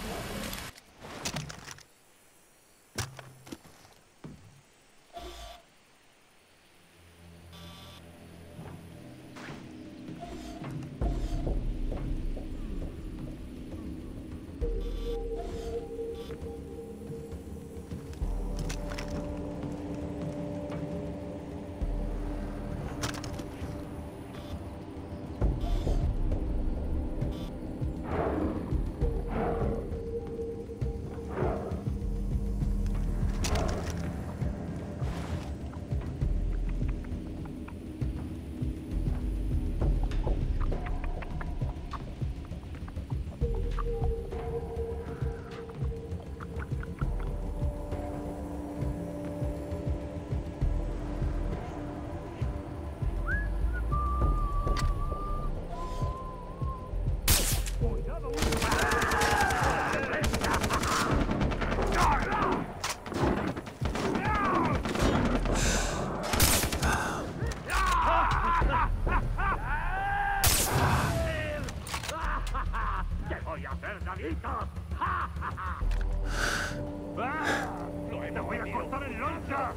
¡Te voy a cortar el loncha!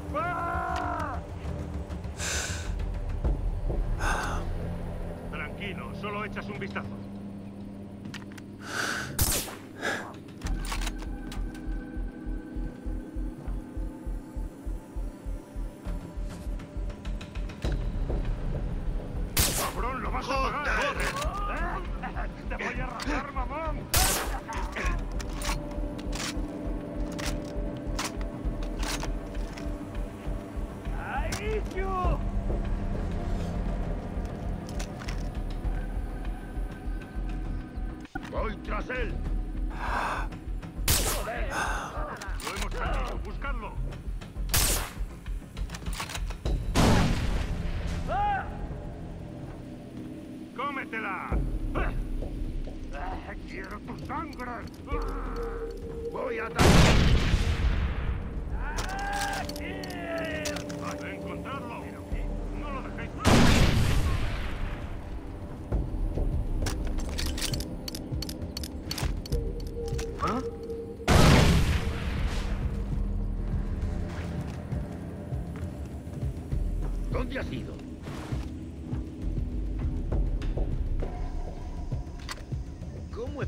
Tranquilo, solo echas un vistazo. ¡Cabrón, lo vas a pagar! ¡Te voy a arrasar, mamón! ¡Ahí, yo! ¡Voy tras él! ¡Joder! ¡Lo hemos perdido! ¡Buscadlo! ¡Cómetela! ¡Quiero tu sangre! ¡Voy a atacar! ¡Has de encontrarlo! ¡No lo dejéis! ¿Ah? ¿Dónde has ido? ¿Cómo es?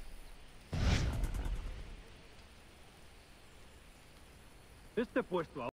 Este puesto